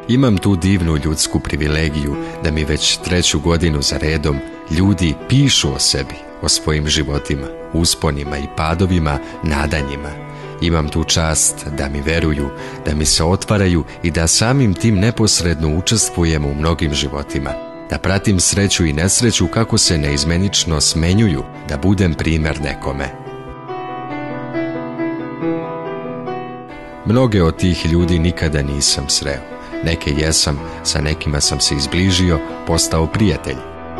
Imam tu divnu ljudsku privilegiju da mi već 3. godinu za redom ljudi pišu o sebi, o svojim životima, usponima i padovima, nadanjima. Imam tu čast da mi veruju, da mi se otvaraju i da samim tim neposredno učestvujem u mnogim životima. Da pratim sreću i nesreću kako se neizmenično smenjuju, da budem primjer nekome. Mnoge od tih ljudi nikada nisam sreo. Neke jesam, sa nekima sam se izbližio, postao prijatelj.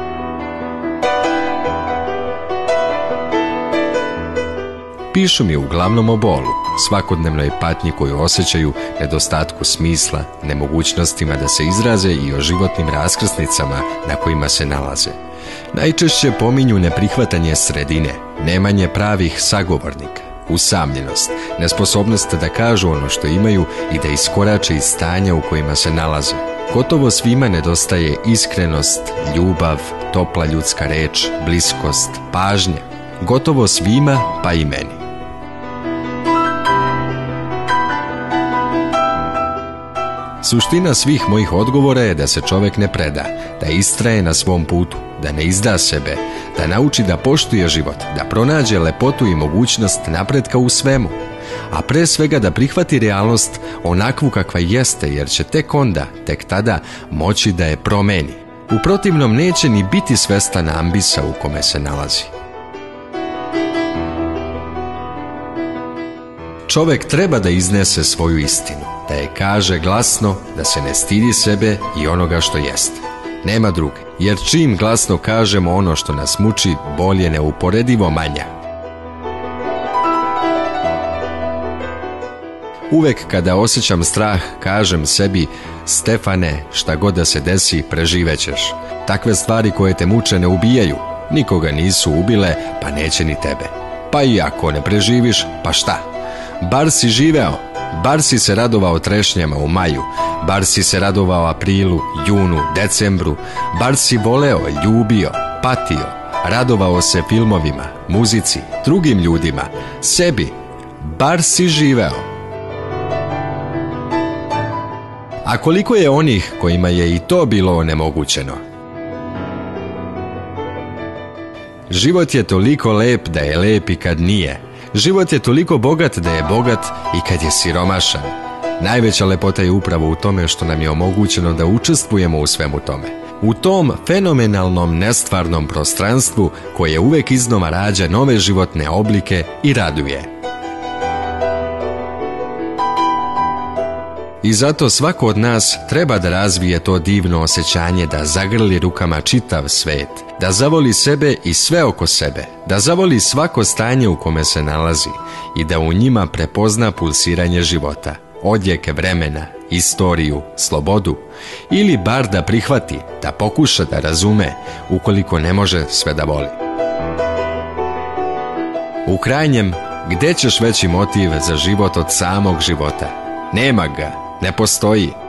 Pišu mi uglavnom o bolu, svakodnevnoj patnji koju osjećaju, nedostatku smisla, nemogućnostima da se izraze i o životnim raskrsnicama na kojima se nalaze. Najčešće pominju neprihvatanje sredine, nemanje pravih sagovornika, usamljenost, nesposobnost da kažu ono što imaju i da iskorače iz stanja u kojima se nalaze. Gotovo svima nedostaje iskrenost, ljubav, topla ljudska reč, bliskost, pažnja. Gotovo svima, pa i meni. Suština svih mojih odgovora je da se čovjek ne preda, da istraje na svom putu, da ne izda sebe, da nauči da poštuje život, da pronađe lepotu i mogućnost napretka u svemu, a pre svega da prihvati realnost onakvu kakva jeste, jer će tek onda, tek tada, moći da je promeni. U protivnom neće ni biti svestan ambisa u kome se nalazi. Čovjek treba da iznese svoju istinu, da je kaže glasno, da se ne stidi sebe i onoga što jeste. Nema druge, jer čim glasno kažemo ono što nas muči, bol je neuporedivo manja. Uvek kada osjećam strah, kažem sebi: Stefane, šta god da se desi, preživećeš. Takve stvari koje te muče ne ubijaju, nikoga nisu ubile, pa neće ni tebe. Pa i ako ne preživiš, pa šta? Bar si živeo, bar si se radovao trešnjama u maju, bar si se radovao aprilu, junu, decembru, bar si voleo, ljubio, patio, radovao se filmovima, muzici, drugim ljudima, sebi, bar si živeo. A koliko je onih kojima je i to bilo onemogućeno? Život je toliko lep da je lep i kad nije. Život je toliko bogat da je bogat i kad je siromašan. Najveća lepota je upravo u tome što nam je omogućeno da učestvujemo u svemu tome. U tom fenomenalnom nestvarnom prostranstvu koje uvek iznova rađa nove životne oblike i raduje. I zato svako od nas treba da razvije to divno osjećanje da zagrli rukama čitav svet, da zavoli sebe i sve oko sebe, da zavoli svako stanje u kome se nalazi i da u njima prepozna pulsiranje života, odjeke vremena, istoriju, slobodu, ili bar da prihvati, da pokuša da razume, ukoliko ne može sve da voli. U krajnjem, gde ćeš veći motiv za život od samog života? Nema ga, ne postoji.